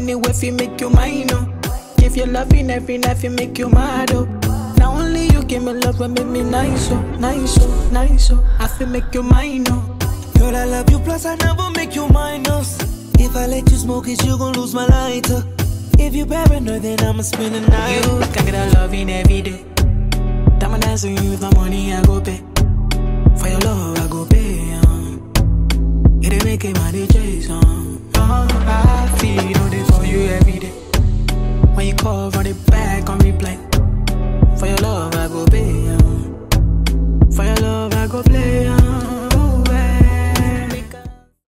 anywhere fi make you mine, oh. Give you loving every night fi make you mad, oh. Now only you give me love and make me nice, oh, nice, oh, nice, oh. I fi make you mine, oh. Girl, I love you, plus I never make you minus. If I let you smoke it, you gon' lose my lighter. If you paranoid, then I'ma spend the night. You can get a loving every day. Diamond dancing you with my money, I go pay. For your love, I go pay, it ain't making money chase, I feel all day for you every day. When you call, run it back on replay. For your love, I go pay,